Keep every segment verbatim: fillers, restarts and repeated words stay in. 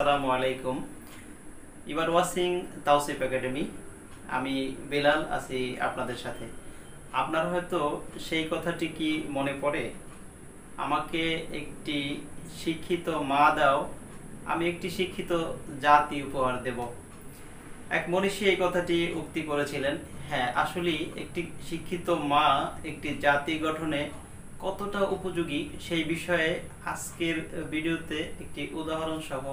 আসসালামু আলাইকুম। You are watching Tawsif academy. আমি বেলাল আছি আপনাদের সাথে। আপনার হয়তো সেই কথাটি কি মনে পড়ে, আমাকে একটি শিক্ষিত মা দাও, আমি একটি শিক্ষিত জাতি উপহার দেব। এক মনীষী এই কথাটি উক্তি করেছিলেন। হ্যাঁ, আসলেই একটি শিক্ষিত মা একটি জাতি গঠনে কতটা উপযোগী সেই বিষয়ে আজকের ভিডিওতে একটি উদাহরণ সহ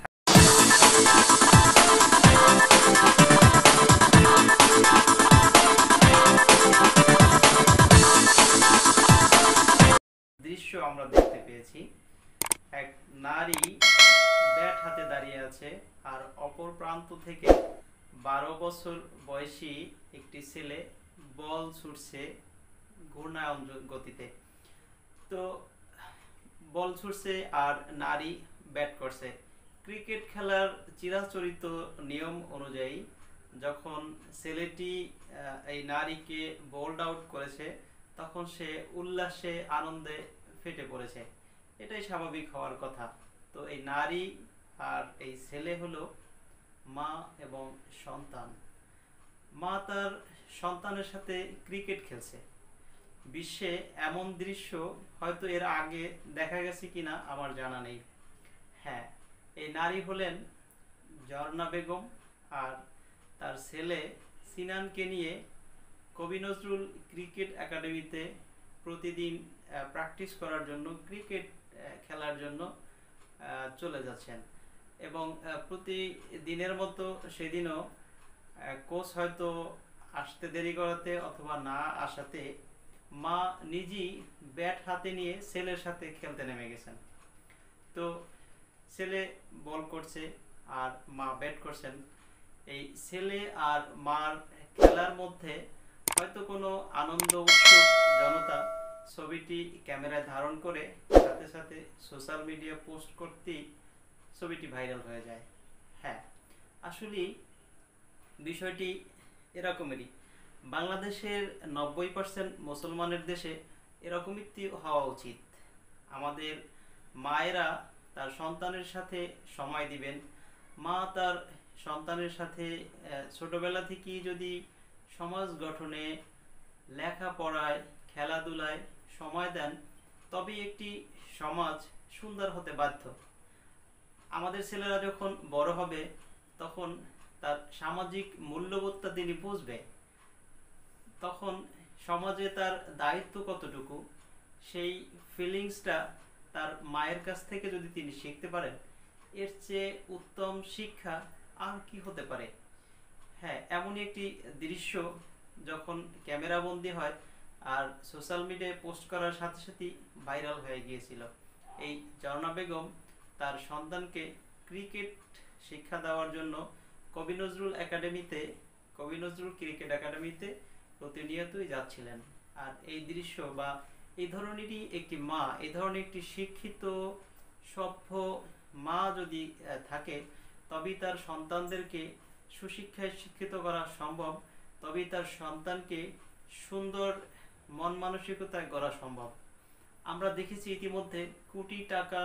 দৃশ্য আমরা দেখতে পেয়েছি। এক নারী ব্যাট হাতে দাঁড়িয়ে আছে, আর অপর প্রান্ত থেকে বারো বছর বয়সী একটি ছেলে বল ছুটছে ঘূর্ণায়মান গতিতে। তো বল ছুটছে আর নারী ব্যাট করছে। ক্রিকেট খেলার চিরাচরিত নিয়ম অনুযায়ী যখন ছেলেটি এই নারীকে বোল্ড আউট করেছে, তখন সে উল্লাসে আনন্দে ফেটে পড়েছে। এটাই স্বাভাবিক হওয়ার কথা। তো এই নারী আর এই ছেলে হলো মা এবং সন্তান। মা তার সন্তানের সাথে ক্রিকেট খেলছে। বিশ্বে এমন দৃশ্য হয়তো এর আগে দেখা গেছে কিনা আমার জানা নেই। হ্যাঁ, এই নারী হলেন ঝর্ণা বেগম, আর তার ছেলে সিনানকে নিয়ে কবি নজরুল ক্রিকেট একাডেমিতে প্রতিদিন প্র্যাকটিস করার জন্য, ক্রিকেট খেলার জন্য চলে যাচ্ছেন। এবং প্রতিদিনের মতো সেদিনও কোচ হয়তো আসতে দেরি করাতে অথবা না আসাতে মা নিজেই ব্যাট হাতে নিয়ে ছেলের সাথে খেলতে নেমে গেছেন। তো ছেলে বল করছে আর মা ব্যাট করছেন। এই ছেলে আর মার খেলার মধ্যে হয়তো কোনো আনন্দ উৎসুক জনতা ছবিটি ক্যামেরায় ধারণ করে সাথে সাথে সোশ্যাল মিডিয়া পোস্ট করতেই ছবিটি ভাইরাল হয়ে যায়। হ্যাঁ, আসলে বিষয়টি এরকমেরই। বাংলাদেশের নব্বই পার্সেন্ট মুসলমানের দেশে এরকমই হওয়া উচিত। আমাদের মায়েরা তার সন্তানের সাথে সময় দিবেন। মা তার সন্তানের সাথে ছোটবেলা থেকেই যদি সমাজ গঠনে, লেখাপড়ায়, খেলাধুলায় সময় দেন, তবেই একটি সমাজ সুন্দর হতে বাধ্য। আমাদের ছেলেরা যখন বড় হবে, তখন তার সামাজিক মূল্যবোধটা তিনি বুঝবে। তখন সমাজে তার দায়িত্ব কতটুকু, সেই ফিলিংসটা তার মায়ের কাছ থেকে যদি তিনি শিখতে পারেন, এর চেয়ে উত্তম শিক্ষা আর কি হতে পারে। হ্যাঁ, এমনই একটি দৃশ্য যখন ক্যামেরাবন্দি হয় আর সোশ্যাল মিডিয়ায় পোস্ট করার সাথে সাথেই ভাইরাল হয়ে গিয়েছিল। এই ঝর্ণা বেগম তার সন্তানকে ক্রিকেট শিক্ষা দেওয়ার জন্য কবি নজরুল একাডেমিতে, কবি নজরুল ক্রিকেট একাডেমিতে প্রতিনিয়তই যাচ্ছিলেন। আর এই দৃশ্য বা এই ধরনেরই একটি মা, এই ধরনের একটি শিক্ষিত সভ্য মা যদি থাকে, তবেই তার সন্তানদেরকে সুশিক্ষায় শিক্ষিত করা সম্ভব, তবেই তার সন্তানকে সুন্দর মন মানসিকতায় গড়া সম্ভব। আমরা দেখেছি ইতিমধ্যে কোটি টাকা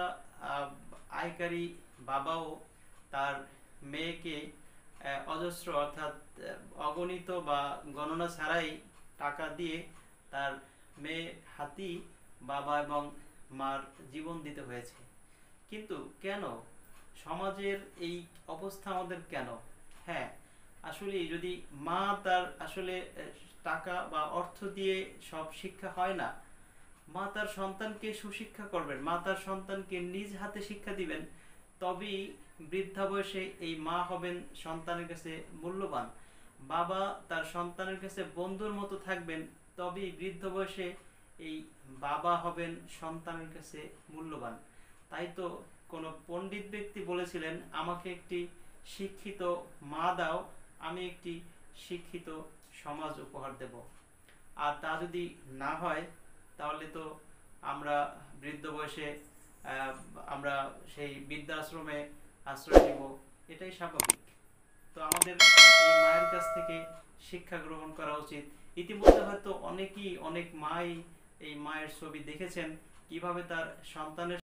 আয়কারী বাবাও তার মেয়েকে অজস্র অর্থাৎ অগণিত বা গণনা ছাড়াই টাকা দিয়ে তার মেয়ে হাতি বাবা এবং মার জীবন দিতে হয়েছে। কিন্তু কেন সমাজের এই অবস্থা আমাদের কেন? হ্যাঁ, আসলে যদি মা তার আসলে টাকা বা অর্থ দিয়ে সব শিক্ষা হয় না। মা তার সন্তানকে সুশিক্ষা করবেন, মা তার সন্তানকে নিজ হাতে শিক্ষা দিবেন, তবেই বৃদ্ধা বয়সে এই মা হবেন সন্তানের কাছে মূল্যবান। বাবা তার সন্তানের কাছে বন্ধুর মতো থাকবেন, তবেই বৃদ্ধ বয়সে এই বাবা হবেন সন্তানের কাছে মূল্যবান। তাই তো কোনো পণ্ডিত ব্যক্তি বলেছিলেন, আমাকে একটি শিক্ষিত মা দাও, আমি একটি শিক্ষিত সমাজ উপহার দেব। আর তা যদি না হয়, তাহলে তো আমরা বৃদ্ধ বয়সে আমরা সেই বৃদ্ধাশ্রমে আশ্রয় নেব, এটাই স্বাভাবিক। তো আমাদের এই মায়ের কাছ থেকে শিক্ষা গ্রহণ করা উচিত। ইতিমধ্যে হয়তো অনেকেই, অনেক মাই এই মায়ের ছবি দেখেছেন, কিভাবে তার সন্তানের